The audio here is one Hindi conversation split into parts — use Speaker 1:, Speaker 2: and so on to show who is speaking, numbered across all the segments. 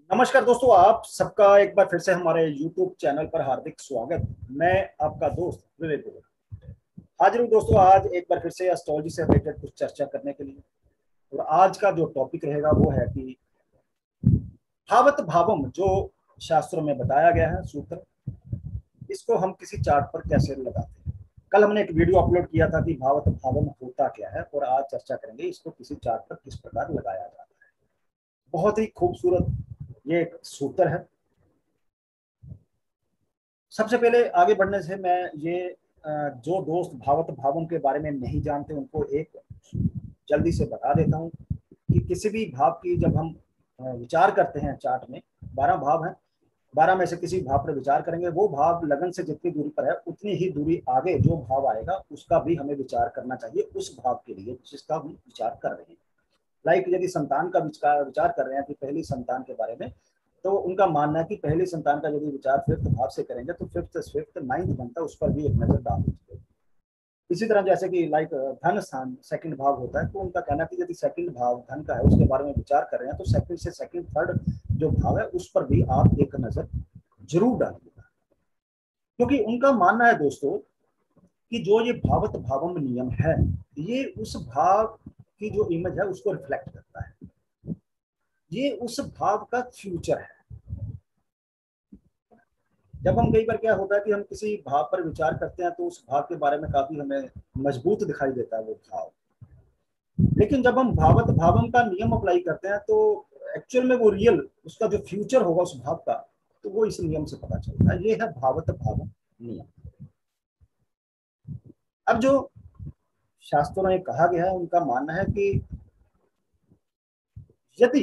Speaker 1: नमस्कार दोस्तों, आप सबका एक बार फिर से हमारे YouTube चैनल पर हार्दिक स्वागत। मैं आपका दोस्त विवेक हाजिर हूँ दोस्तों, आज एक बार फिर से एस्ट्रोलॉजी से रिलेटेड कुछ चर्चा करने के लिए। और आज का जो टॉपिक रहेगा वो है कि भावत भावम, जो शास्त्रों में बताया गया है सूत्र, इसको हम किसी चार्ट पर कैसे लगाते हैं। कल हमने एक वीडियो अपलोड किया था कि भावत भावम होता क्या है, और आज चर्चा करेंगे इसको किसी चार्ट पर किस प्रकार लगाया जाता है। बहुत ही खूबसूरत ये एक सूत्र है। सबसे पहले आगे बढ़ने से मैं ये जो दोस्त भावत भावों के बारे में नहीं जानते उनको एक जल्दी से बता देता हूँ कि किसी भी भाव की जब हम विचार करते हैं, चार्ट में 12 भाव हैं, 12 में से किसी भाव पर विचार करेंगे, वो भाव लगन से जितनी दूरी पर है उतनी ही दूरी आगे जो भाव आएगा उसका भी हमें विचार करना चाहिए, उस भाव के लिए जिसका हम विचार कर रहे हैं। लाइक यदि संतान का विचार कर रहे हैं कि पहली संतान के बारे में, तो उनका मानना है कि पहली संतान का यदि विचार फिफ्थ भाव से करेंगे तो फिफ्थ नाइन्थ बनता है, उस पर भी एक नजर डाल दीजिए। इसी तरह जैसे कि लाइक धन स्थान सेकंड भाव होता है, तो उनका कहना है कि यदि सेकंड भाव धन का है उसके बारे में विचार कर रहे हैं तो सेकंड से सेकंड थर्ड जो भाव है उस पर भी आप एक नजर जरूर डालिएगा। क्योंकि उनका मानना है दोस्तों कि जो ये भावत भावम नियम है, ये उस भाव की जो इमेज है उसको रिफ्लेक्ट करता है, ये उस भाव का फ्यूचर है। जब हम कई बार क्या होता है कि हम किसी भाव पर विचार करते हैं तो उस भाव के बारे में काफी हमें मजबूत दिखाई देता है वो भाव, लेकिन जब हम भावत भावम का नियम अप्लाई करते हैं तो एक्चुअल में वो रियल उसका जो फ्यूचर होगा उस भाव का, तो वो इस नियम से पता चलता है। ये है भावत भावम नियम। अब जो शास्त्रों में कहा गया है उनका मानना है कि यदि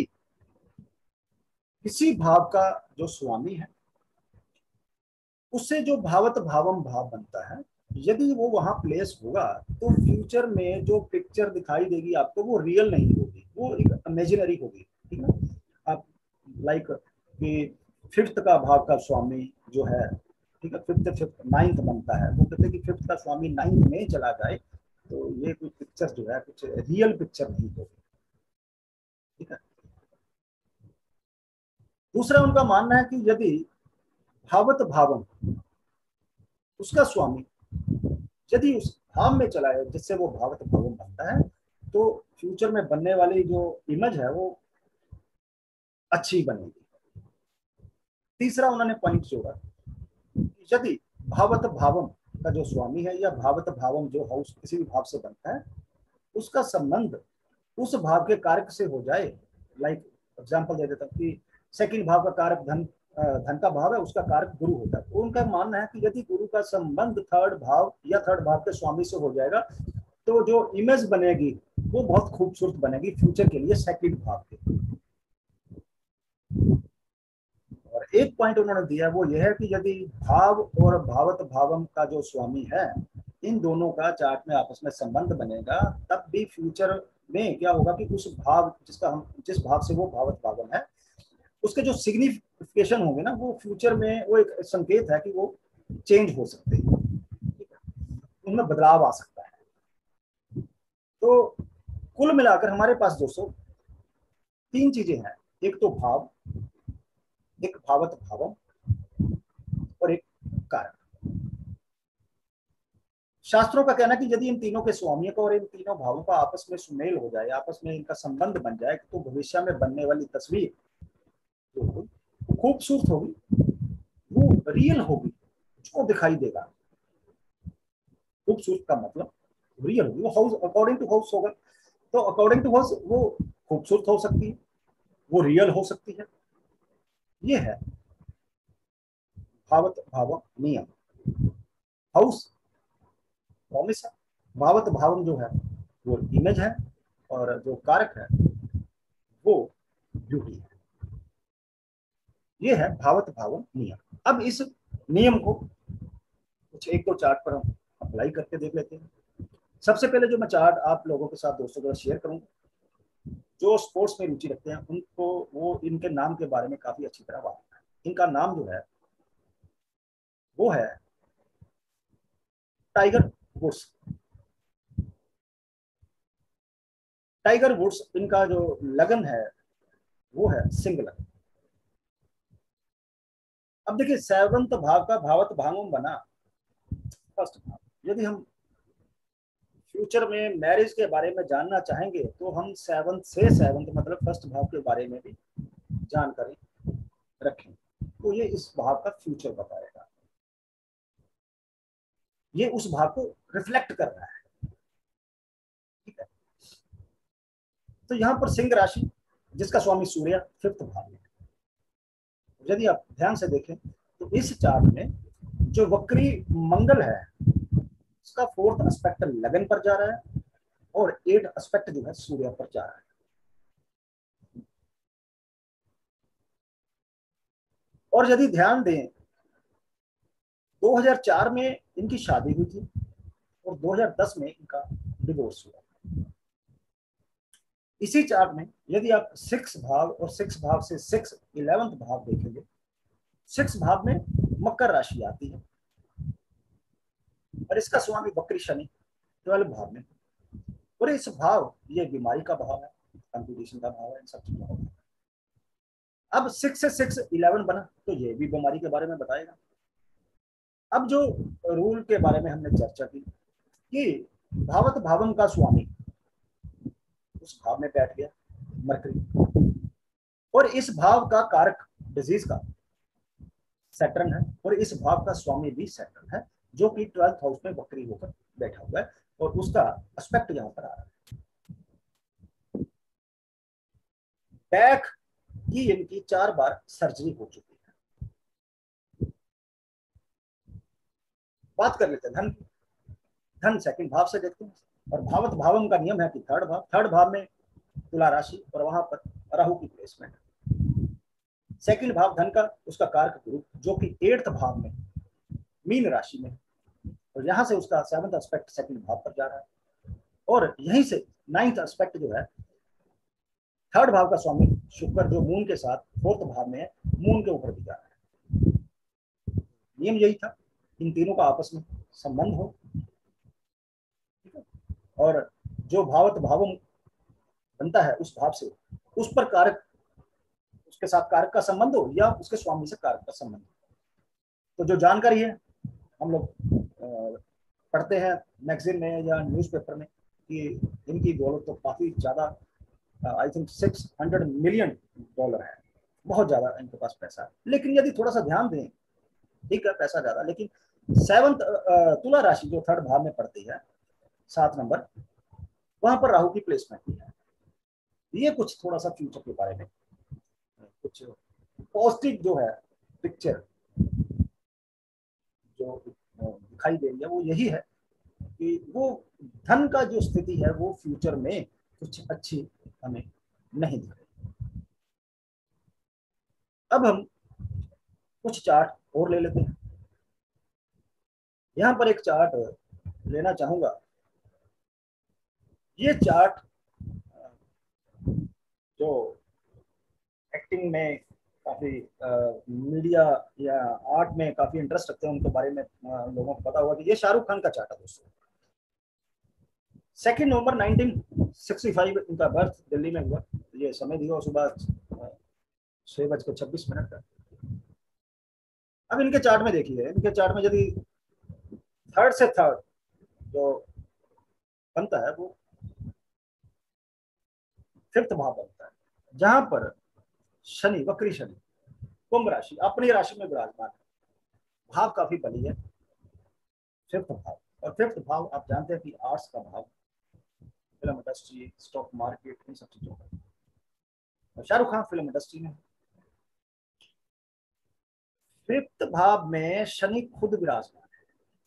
Speaker 1: किसी भाव का जो स्वामी है उससे जो भावत भावम भाव बनता है, यदि वो वहां प्लेस होगा तो फ्यूचर में जो पिक्चर दिखाई देगी आपको वो रियल नहीं होगी, वो एक इमेजिनरी होगी। ठीक है, आप लाइक कि फिफ्थ का भाव का स्वामी जो है, ठीक है, फिफ्थ फिफ्थ नाइन्थ बनता है, वो कहते हैं कि फिफ्थ का स्वामी नाइन्थ में चला जाए तो ये कोई पिक्चर जो है कुछ रियल पिक्चर नहीं होगी। ठीक है, दूसरा उनका मानना है कि यदि भावत भावम उसका स्वामी यदि उस भाव में चला है जिससे वो भावत भावम बनता है, तो फ्यूचर में बनने वाली जो इमेज है वो अच्छी बनेगी। तीसरा उन्होंने पॉइंट जोड़ा, यदि भावत भावम का जो स्वामी है या भावत भावम जो हाउस किसी भी भाव से बनता है उसका संबंध उस भाव के कारक से हो जाए। लाइक एग्जांपल दे देता हूँ कि सेकंड भाव का कारक धन, धन का भाव है, उसका कारक गुरु होता है, तो उनका मानना है कि यदि गुरु का संबंध थर्ड भाव या थर्ड भाव के स्वामी से हो जाएगा तो जो इमेज बनेगी वो बहुत खूबसूरत बनेगी फ्यूचर के लिए सेकंड भाव के। और एक पॉइंट उन्होंने दिया वो यह है कि यदि भाव और भावत भावम का जो स्वामी है इन दोनों का चार्ट में आपस में संबंध बनेगा, तब भी फ्यूचर में क्या होगा कि उस भाव जिस भाव से वो भावत भावम है उसके जो सिग्निफिकेशन होंगे ना, वो फ्यूचर में वो एक संकेत है कि वो चेंज हो सकते हैं, उनमें बदलाव आ सकता है। तो कुल मिलाकर हमारे पास दोस्तों तीन चीजें हैं, एक तो भाव, एक भावत भावम और एक कारक। शास्त्रों का कहना है कि यदि इन तीनों के स्वामियों का और इन तीनों भावों का आपस में सुमेल हो जाए, आपस में इनका संबंध बन जाए, तो भविष्य में बनने वाली तस्वीर जो होगी खूबसूरत होगी, वो रियल होगी, जो दिखाई देगा। खूबसूरत का मतलब रियल होगी, वो हाउस अकॉर्डिंग टू हाउस होगा, तो अकॉर्डिंग टू हाउस वो खूबसूरत हो सकती है, वो रियल हो सकती है। ये है भावत भाव नियम। हाउस प्रॉमिस है, भावत भावम जो है वो इमेज है, और जो कारक है वो ब्यूटी है। ये है भावत भावम नियम। अब इस नियम को कुछ एक दो चार्ट पर हम अप्लाई करके देख लेते हैं। सबसे पहले जो मैं चार्ट आप लोगों के साथ दोस्तों के साथ शेयर करूंगा, जो स्पोर्ट्स में रुचि रखते हैं उनको वो इनके नाम के बारे में काफी अच्छी तरह वाकिफ है। इनका नाम जो है वो है टाइगर वुड्स। टाइगर वुड्स इनका जो लगन है वो है सिंह लगन। अब देखिए सेवंथ भाव का भावत भावम बना फर्स्ट भाव। यदि हम फ्यूचर में मैरिज के बारे में जानना चाहेंगे तो हम सेवंथ से सेवंथ मतलब फर्स्ट भाव के बारे में भी जानकारी रखें, तो ये इस भाव का फ्यूचर बताएगा, ये उस भाव को रिफ्लेक्ट कर रहा है। ठीक है, तो यहां पर सिंह राशि जिसका स्वामी सूर्य फिफ्थ भाव में, यदि आप ध्यान से देखें तो इस चार्ट में जो वक्री मंगल है उसका फोर्थ एस्पेक्ट लगन पर जा रहा है और एट एस्पेक्ट जो है सूर्य पर जा रहा है। और यदि ध्यान दें 2004 में इनकी शादी हुई थी और 2010 में इनका डिवोर्स हुआ। इसी चार्ट में यदि आप सिक्स भाव और सिक्स भाव से सिक्स 11th भाव देखेंगे, सिक्स भाव में मकर राशि आती है और इसका स्वामी वक्री शनि 12 भाव में, और इस भाव ये बीमारी का भाव है, कंपटीशन का भाव है, इन सब चीजों का भाव है। अब 6 से 6 11 बना तो ये भी बीमारी के बारे में बताएगा। अब जो रूल के बारे में हमने चर्चा की कि भावत भावम का स्वामी उस भाव में बैठ गया मरकरी, और इस भाव का कारक डिजीज का सैटर्न है और इस भाव का स्वामी भी सैटर्न है जो कि 12th हाउस में वक्री होकर बैठा हुआ है और उसका एस्पेक्ट यहां पर आ रहा है। बैक की इनकी 4 बार सर्जरी हो चुकी है। बात कर लेते हैं धन की। धन सेकंड भाव से देखते हैं और भावत भावम का नियम है कि थर्ड भाव में तुला राशि और वहां पर राहु की प्लेसमेंट। सेकंड भाव धन का उसका कारक गुरु जो कि 8th भाव में मीन राशि में, और यहां से उसका 7th एस्पेक्ट सेकंड भाव पर जा रहा है और यहीं से 9th एस्पेक्ट जो है थर्ड भाव का स्वामी शुक्र जो मून के साथ 4th भाव में है, मून के ऊपर भी जा रहा है। नियम यही था, इन तीनों का आपस में संबंध हो, ठीक है, और जो भावत भावम बनता है उस भाव से उस पर कारक, उसके साथ कारक का संबंध हो या उसके स्वामी से कारक का संबंध हो। तो जो जानकारी है हम लोग पढ़ते हैं मैगजीन में या न्यूज़पेपर में कि इनकी दौलत तो काफी ज्यादा, आई थिंक $600 मिलियन है, बहुत ज्यादा इनके पास पैसा है। लेकिन यदि थोड़ा सा ध्यान दें, ठीक है पैसा ज्यादा, लेकिन 7th तुला राशि जो 3rd भाव में पड़ती है 7 नंबर, वहां पर राहु की प्लेसमेंट भी है। ये कुछ थोड़ा सा फ्यूचर के बारे में कुछ पॉजिटिव जो है पिक्चर जो दिखाई दे रही है वो यही है कि वो धन का जो स्थिति है वो फ्यूचर में कुछ अच्छी हमें नहीं दिख रही। अब हम कुछ चार्ट और ले लेते हैं। यहां पर एक चार्ट लेना चाहूंगा। ये चार्ट जो एक्टिंग में काफी मीडिया या आर्ट में काफी इंटरेस्ट रखते हैं उनके बारे में लोगों को पता होगा कि ये शाहरुख खान का चार्ट है दोस्तों। 2 नवंबर 1965 इनका बर्थ दिल्ली में हुआ। ये समय दिया सुबह 6:26 का। अब इनके चार्ट में देखिए, इनके चार्ट में यदि थर्ड से थर्ड जो बनता है वो 5th भाव बनता है, जहां पर शनि वक्री शनि कुंभ राशि अपनी राशि में विराजमान है। भाव काफी बली है 5th भाव, और 5th भाव आप जानते हैं कि आर्ट्स का भाव, फिल्म इंडस्ट्री, स्टॉक मार्केट, इन सब चीजों का। शाहरुख खान फिल्म इंडस्ट्री में। 5th भाव में शनि खुद विराजमान है।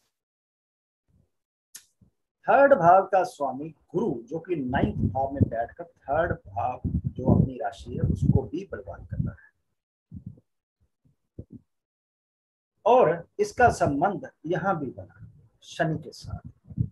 Speaker 1: 3rd भाव का स्वामी गुरु जो कि 9th भाव में बैठकर 3rd भाव जो अपनी राशि है उसको भी बलवान करता है, और इसका संबंध यहां भी बना शनि के साथ।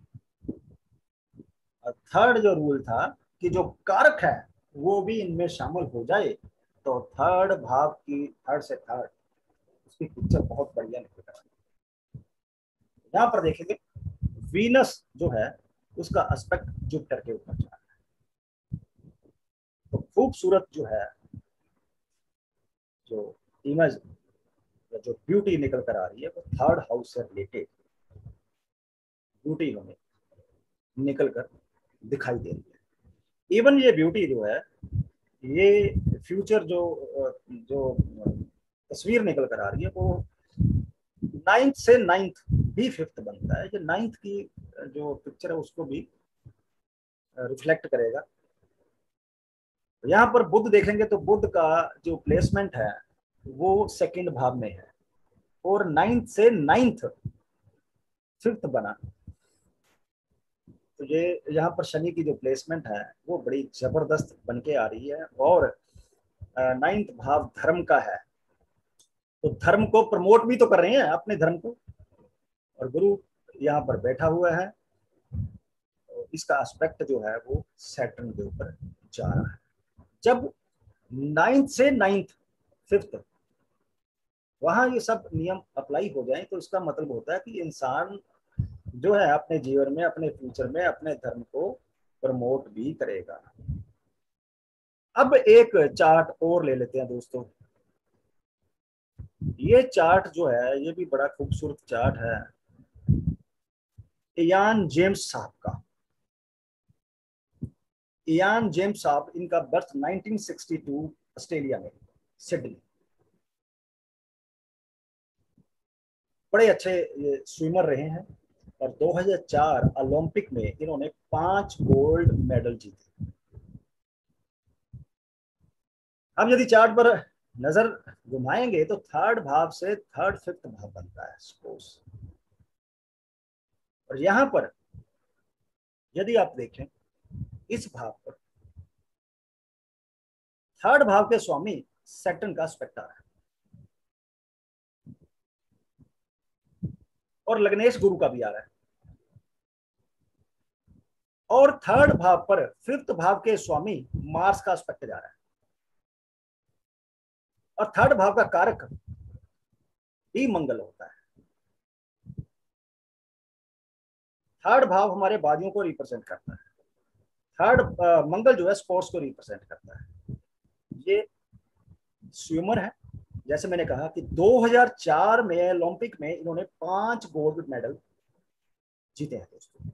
Speaker 1: और 3rd जो रूल था कि जो कारक है वो भी इनमें शामिल हो जाए तो 3rd भाव की 3rd से 3rd उसकी पिक्चर बहुत बढ़िया निकलेगा। यहां पर देखेंगे वीनस जो है उसका एस्पेक्ट जुपिटर के ऊपर जा रहा है, तो खूबसूरत जो है जो इमेज या जो ब्यूटी निकल कर आ रही है वो थर्ड हाउस से रिलेटेड ब्यूटी हमें निकल कर दिखाई दे रही है। इवन ये ब्यूटी जो है, ये फ्यूचर जो तस्वीर निकल कर आ रही है वो नाइन्थ से नाइन्थ भी फिफ्थ बनता है। ये नाइन्थ की जो पिक्चर है उसको भी रिफ्लेक्ट करेगा। यहाँ पर बुध देखेंगे तो बुध का जो प्लेसमेंट है वो सेकंड भाव में है, और नाइन्थ से नाइन्थ फिफ्थ बना। तो ये यहाँ पर शनि की जो प्लेसमेंट है वो बड़ी जबरदस्त बन के आ रही है, और नाइन्थ भाव धर्म का है, तो धर्म को प्रमोट भी तो कर रहे हैं अपने धर्म को। और गुरु यहाँ पर बैठा हुआ है, तो इसका एस्पेक्ट जो है वो सैटर्न के ऊपर जा रहा है। जब नाइन्थ से नाइन्थ फिफ्थ वहां ये सब नियम अप्लाई हो जाए तो इसका मतलब होता है कि इंसान जो है अपने जीवन में, अपने फ्यूचर में अपने धर्म को प्रमोट भी करेगा। अब एक चार्ट और ले लेते हैं दोस्तों। ये चार्ट जो है ये भी बड़ा खूबसूरत चार्ट है इयान जेम्स साहब का। इयान जेम्स साहब, इनका बर्थ 1962 ऑस्ट्रेलिया में, सिडनी। बड़े अच्छे ये स्विमर रहे हैं, और 2004 ओलंपिक में इन्होंने 5 गोल्ड मेडल जीते। हम यदि चार्ट पर नजर घुमाएंगे तो थर्ड भाव से थर्ड फिफ्थ भाव बनता है सपोज। और यहां पर यदि आप देखें इस भाव पर थर्ड भाव के स्वामी सैटर्न का स्पेक्टर है, और लग्नेश गुरु का भी आ रहा है। और थर्ड भाव पर फिफ्थ भाव के स्वामी मार्स का स्पेक्ट जा रहा है, और थर्ड भाव का कारक ही मंगल होता है। थर्ड भाव हमारे बादियों को रिप्रेजेंट करता है। थर्ड मंगल जो है स्पोर्ट्स को रिप्रेजेंट करता है। ये स्विमर है, जैसे मैंने कहा कि 2004 में ओलंपिक में इन्होंने 5 गोल्ड मेडल जीते हैं दोस्तों।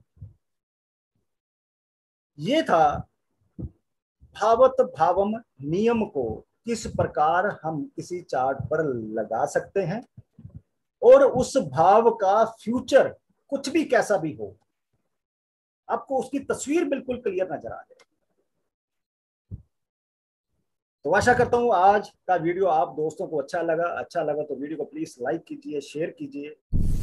Speaker 1: ये था भावत भावम नियम को किस प्रकार हम किसी चार्ट पर लगा सकते हैं, और उस भाव का फ्यूचर कुछ भी कैसा भी हो आपको उसकी तस्वीर बिल्कुल क्लियर नजर आ जाए। तो आशा करता हूं आज का वीडियो आप दोस्तों को अच्छा लगा तो वीडियो को प्लीज लाइक कीजिए, शेयर कीजिए।